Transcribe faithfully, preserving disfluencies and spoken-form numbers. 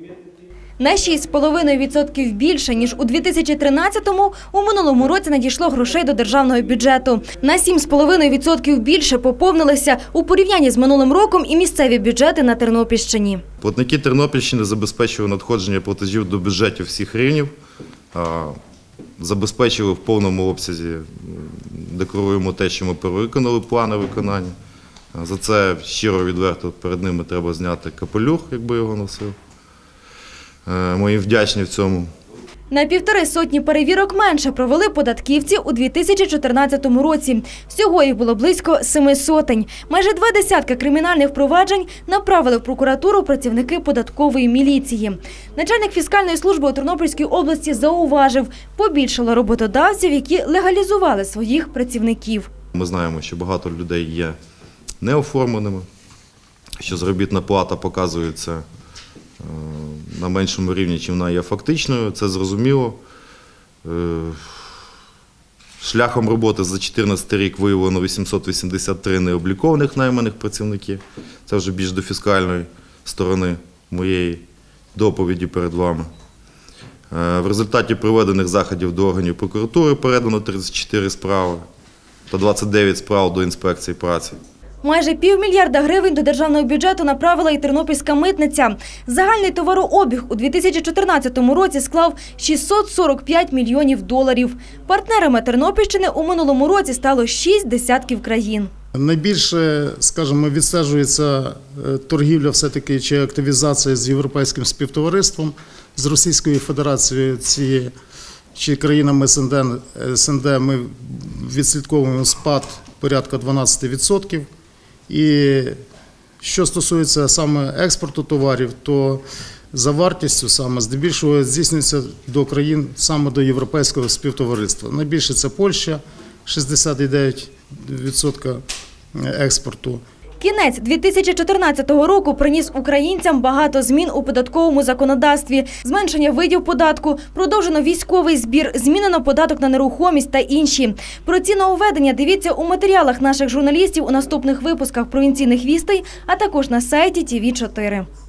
На шість з половиною відсотків більше, ніж у дві тисячі тринадцятому, у минулому році надійшло грошей до державного бюджету. На сім з половиною відсотків більше поповнилися у порівнянні з минулим роком і місцеві бюджети на Тернопільщині. Платники Тернопільщини забезпечили надходження платежів до бюджетів всіх рівнів, забезпечили в повному обсязі, декларуємо те, що ми перевиконали плани виконання. За це щиро відверто перед ними треба зняти капелюх, якби його носив. Ми їм вдячні в цьому. На півтори сотні перевірок менше провели податківці у дві тисячі чотирнадцятому році. Всього їх було близько семи сотень. Майже два десятки кримінальних проваджень направили в прокуратуру працівники податкової міліції. Начальник фіскальної служби у Тернопільській області зауважив, побільшало роботодавців, які легалізували своїх працівників. Ми знаємо, що багато людей є неоформленими, що заробітна плата показується на меншому рівні, чим вона є фактичною, це зрозуміло. Шляхом роботи за дві тисячі чотирнадцятий рік виявлено вісімсот вісімдесят три необлікованих найманих працівників. Це вже більш до фіскальної сторони моєї доповіді перед вами. В результаті проведених заходів до органів прокуратури передано тридцять чотири справи та двадцять дев'ять справ до інспекції праці. Майже півмільярда гривень до державного бюджету направила і тернопільська митниця. Загальний товарообіг у дві тисячі чотирнадцятому році склав шістсот сорок п'ять мільйонів доларів. Партнерами Тернопільщини у минулому році стало шість десятків країн. Найбільше, скажімо, відстежується торгівля все-таки чи активізація з європейським співтовариством, з Російською Федерацією ці, чи країнами ес ен де ми відслідковуємо спад порядка дванадцяти відсотків. І що стосується саме експорту товарів, то за вартістю саме здебільшого здійснюється до країн саме до європейського співтовариства. Найбільше це Польща – шістдесят дев'ять відсотків експорту. Кінець дві тисячі чотирнадцятого року приніс українцям багато змін у податковому законодавстві. Зменшення видів податку, продовжено військовий збір, змінено податок на нерухомість та інші. Про ці нововведення дивіться у матеріалах наших журналістів у наступних випусках провінційних вістей, а також на сайті ті ві чотири.